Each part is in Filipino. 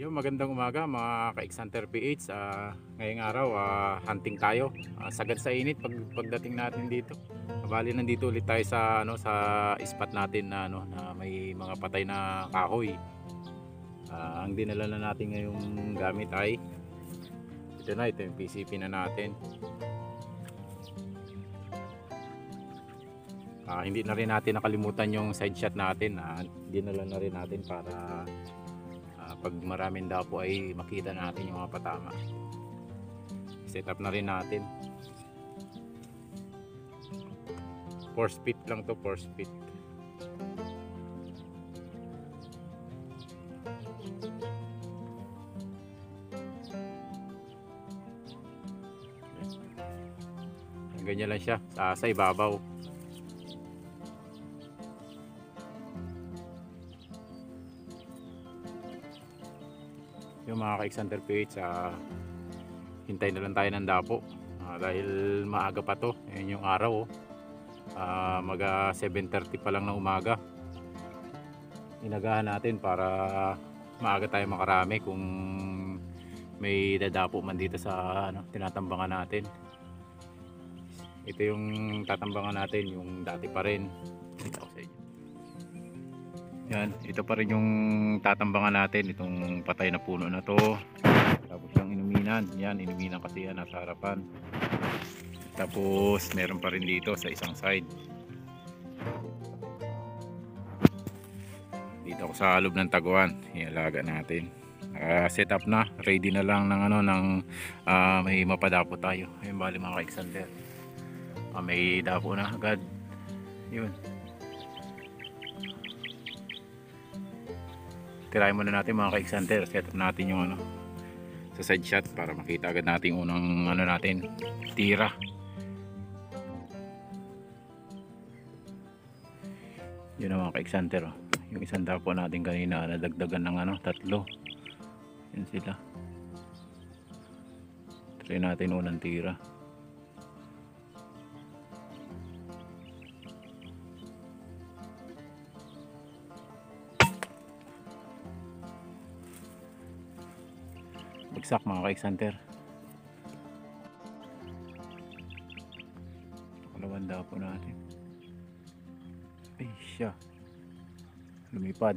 Yung magandang umaga mga ka-Xhunter PH. Ngayong araw hunting tayo. Sagad sa init pagdating natin dito. Bali nandito ulit tayo sa sa spot natin na na may mga patay na kahoy. Ang dinala na natin ngayong gamit ay ito yung PCP na natin. Hindi na rin natin nakalimutan yung side shot natin. Dinala na rin natin para pag maraming dapo ay makita natin yung mga patama. Set up na rin natin. 4 feet lang to, 4 feet. Ganyan lang siya sa ibabaw. Yung mga ka-Xhunter PH, hintay na lang tayo ng dapo dahil maaga pa to. Ayun yung araw, mag 7:30 pa lang ng umaga. Inagahan natin para maaga tayo makarami kung may dadapo man dito sa tinatambangan natin. Ito yung tatambangan natin, yung dati pa rin. Ito sa inyo. Yan, ito pa rin yung tatambangan natin, itong patay na puno na to. Tapos yung inuminan, yan, inuminan kasi yan nasa harapan. Tapos meron pa rin dito sa isang side. Dito ako sa loob ng taguan, ialaga natin. Set up na, ready na lang ng may mapadapo tayo. Ayun, bali mga ka-Xhunter. May dapo na agad. Yun. Tirahin muna natin mga ka-Xhunter. Set up natin yung sa side shot para makita agad natin unang natin, tira. Yun ang mga ka-Xhunter. Yung isang dapo natin kanina nadagdagan ng tatlo. Yan sila. Try natin unang tira. Bagsak mga ka-Xhunter. Kalawang dapo natin. Ay siya, lumipad.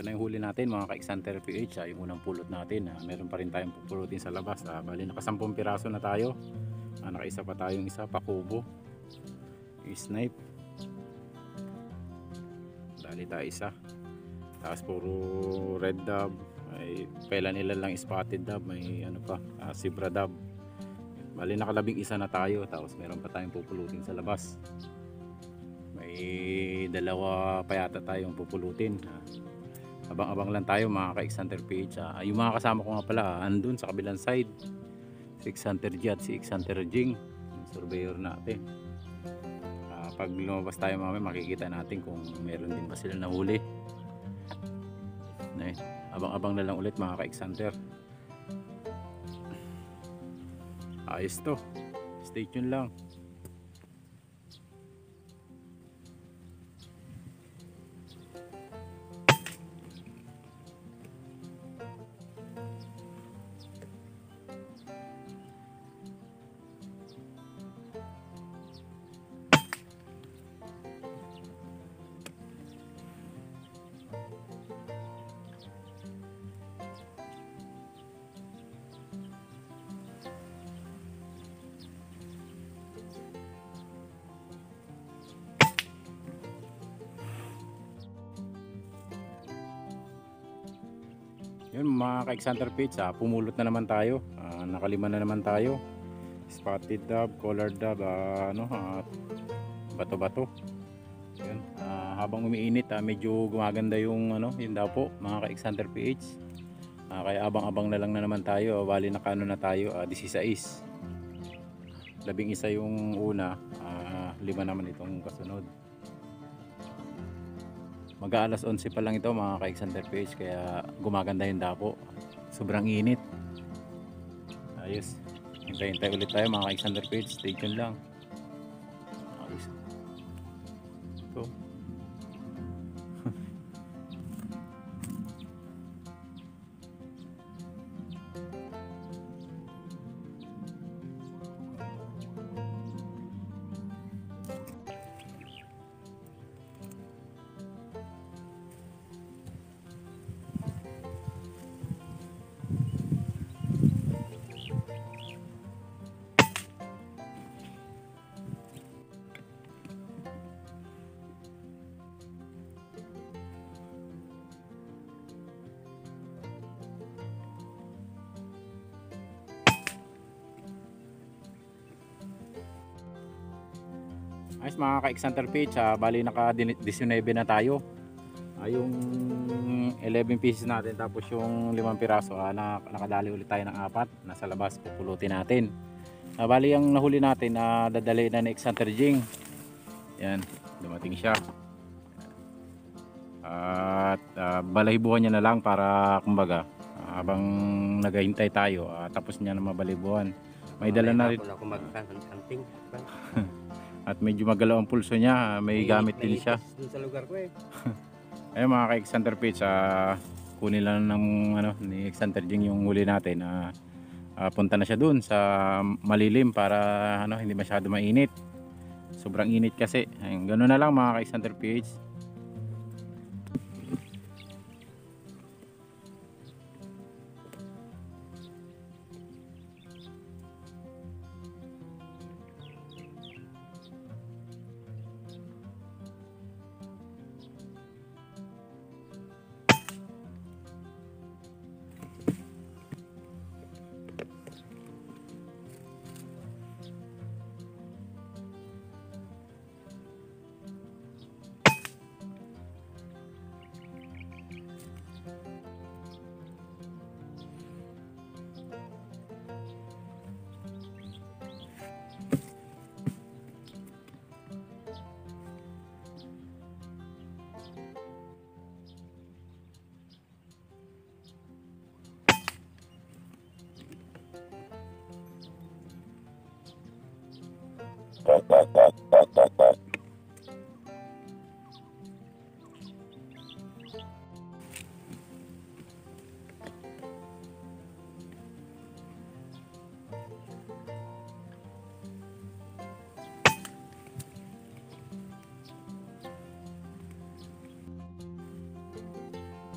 na yung huli natin mga ka-Xhunter PH. Yung unang pulot natin. Meron pa rin tayong pupulutin sa labas. Bali naka 10 piraso na tayo. Nakaisa pa tayong isa pakubo. Yung snipe. Dali tayo isa. Tapos puro red dab. May ilan lang spotted dab. May ano pa, zebra dab. Bali nakalabing isa na tayo. Tapos meron pa tayong pupulutin sa labas. May dalawa pa yata tayong pupulutin. Abang-abang lang tayo mga ka-Xhunter PH. Yung mga kasama ko nga pala andun sa kabilang side, si Xhunter G at si Xhunter Jing, yung surveyor natin. Pag lumabas tayo mamaya makikita natin kung meron din ba sila nahuli. Abang-abang na lang ulit mga ka-Xhunter. Ayos to, stay tuned lang. Yun mga ka-Xhunter PH, pumulot na naman tayo. Nakalima na naman tayo. Spotted dab, collared dab, bato-bato. Yun. Habang umiinit, medyo gumaganda yung yung dapo mga ka-Xhunter PH. Kaya abang-abang na lang na naman tayo. Bali nakano na tayo, 16. 11 yung una, 5 naman itong kasunod. Mag-aalas 11 pa lang ito mga ka-Xhunter PH, kaya gumaganda yung dapo. Sobrang init. Ayos. Hintay-hintay ulit tayo mga ka-Xhunter PH. Stay tuned lang. Ayos. So. Ayos mga ka-Xhunter PH, bali naka 19 na tayo. Yung 11 pieces natin tapos yung 5 piraso, nakadali ulit tayo ng 4 nasa labas, pupulutin natin. Bali ang nahuli natin dadali na ni Xhunter Jing. Yan, dumating siya. At balahibuhan niya na lang para kumbaga habang naghahintay tayo, tapos niya na mabalibuhan. May dala na rin. At medyo magalaw ang pulso niya, may gamit din siya. Sa lugar ko Ayun mga ka-Xhunter PH, kunin lang ng ni Xhunter Jing yung huli natin. Punta na siya dun sa malilim para hindi masyado mainit. Sobrang init kasi. Ayun, ganoon na lang mga ka-Xhunter PH.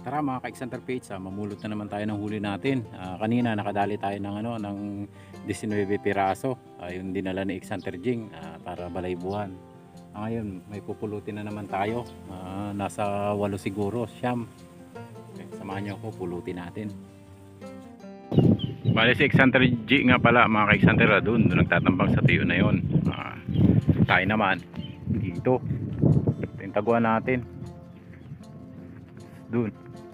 Tara mga ka-Xanter PH, mamulot na naman tayo ng huli natin. Kanina nakadali tayo ng ng 19 piraso. Yung dinala ni Xanter Jing para balaybuhan. Ngayon may pupulutin na naman tayo. Nasa 8 siguro, siyam. Okay, samahan niyo ako, pulutin natin. Bale si Xanter G nga pala mga ka-Xanter, doon nagtatambang sa tuyo na yon. Tayo naman dito. Yung taguan natin doon.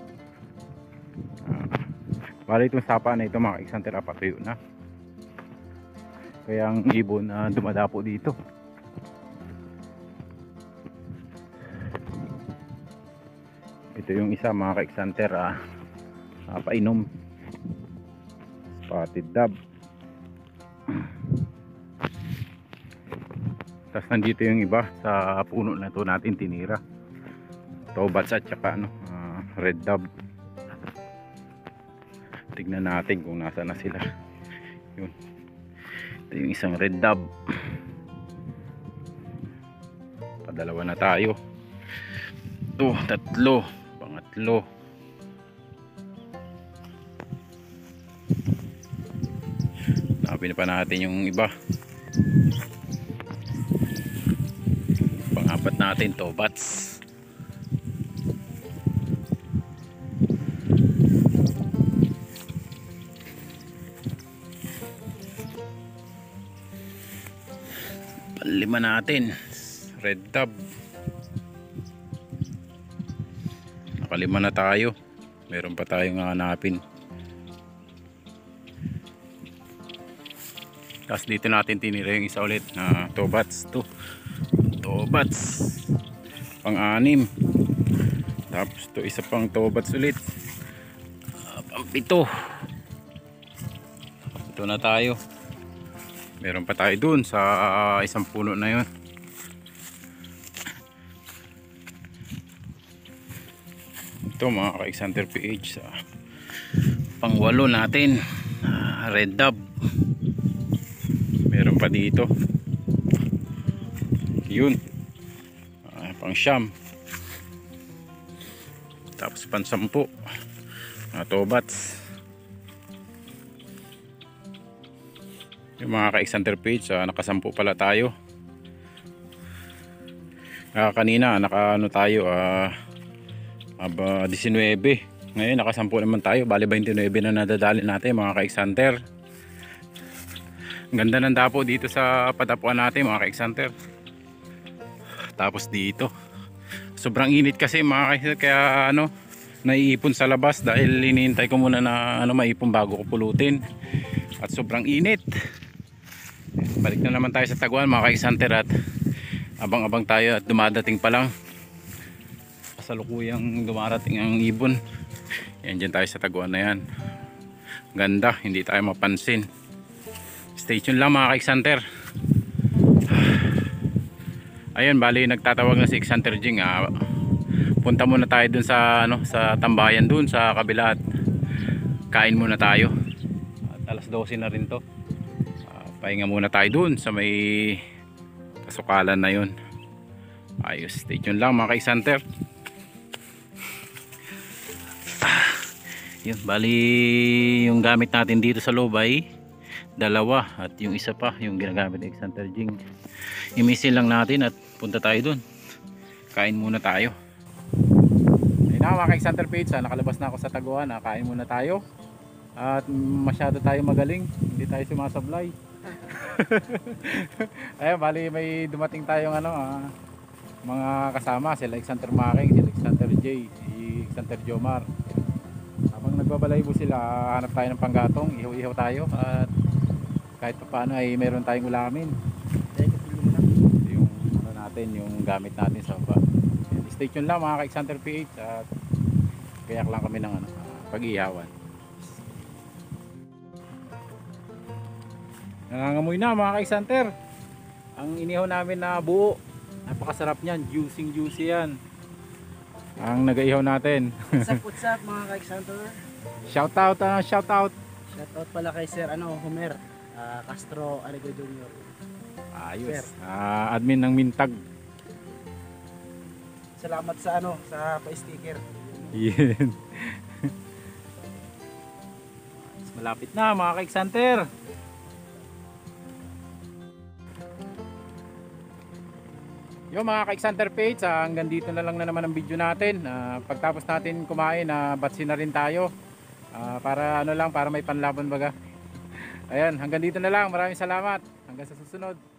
Bale itong sapa na ito mga ka-Xanter, patuyo na. Kaya ang ibon dumadapo dito. Ito yung isa mga ka-Xanter, painom. Spotted dove. Tapos nandito yung iba sa puno na ito natin tinira. Tobats at saka red dove. Tignan natin kung nasa na sila. Yun. Ito yung isang red dove. Padalawa na tayo. Ito, tatlo. Pangatlo. Hanapin pa natin yung iba. Pang-apat natin, tobats. Panlima natin, red dove. Nakalima na tayo. Meron pa tayong hanapin. Tapos dito natin tinira yung isa ulit na tobats. Ito, tobats pang-anim. Tapos ito isa pang tobats ulit, pang-pito. Ito na tayo. Meron pa tayo dun sa isang puno na yun. Ito mga ka-Xanter PH, pang-walo natin, red dove. Meron pa dito. Yun. Pang-siyam. Tapos pang-sampu. Tobats. Yung mga ka-Xanter PH, nakasampu pala tayo. Kanina nakaano tayo, 19. Ngayon nakasampu naman tayo. Bali 29 na nadadali natin mga ka-Xanter. Ang ganda ng dapo dito sa patapuan natin mga ka-Xanter. Tapos dito sobrang init kasi mga ka-Xanter, kaya naiipon sa labas dahil hinihintay ko muna na maipon bago ko pulutin. At sobrang init. Balik na naman tayo sa taguan mga ka-Xanter, at abang-abang tayo at dumadating pa lang. Kasalukuyang dumarating ang ibon. Yan, dyan tayo sa taguan na yan. Ganda, hindi tayo mapansin. Stay tuned lang mga ka-Xanter. Ayun, bali nagtatawag na si Xanter Jing. Punta muna tayo dun sa sa tambayan dun sa kabila at kain muna tayo. At alas 12 na rin to. Pahinga muna tayo dun sa may kasukalan na yun. Ayos, stay tuned lang mga ka-Xanter. Yun, bali yung gamit natin dito sa loob ay dalawa, at yung isa pa yung ginagamit ni Xanter Jing. Imisin lang natin at punta tayo dun. Kain muna tayo. Ayun na mga ka-Xanter PH, nakalabas na ako sa taguan. Kain muna tayo. At masyado tayo magaling, hindi tayo sumasablay. Ayun, bali may dumating tayong mga kasama, sila Xanter Making, sila Xanter J, si Xanter Jomar. Habang nagbabalaybo sila, hanap tayo ng panggatong, ihaw-ihaw tayo, at kahit pa paano ay meron tayong ulamin. Yung natin, yung gamit natin sa baba. Stay tuned lang mga ka-Xanter PH, at kayak lang kami ng pag-ihawan. Nangangamoy na mga ka-Xanter. Ang inihaw namin na buo, napakasarap niyan, juicy yan. Ang nag-ihaw natin. What's up mga ka-Xanter? Shout out. Shout out pala kay Sir Homer Castro Aligo Jr. Ayos. Admin ng Mintag. Salamat sa sa pa-sticker. Yan. Malapit na mga Kikes Hunter. Yung mga Kikes Hunter page, hanggang dito na lang na naman ang video natin. Pagtapos natin kumain, batsin na rin tayo. Para ano lang, para may panlaban baga. Ayan, hanggang dito na lang. Maraming salamat. Hanggang sa susunod.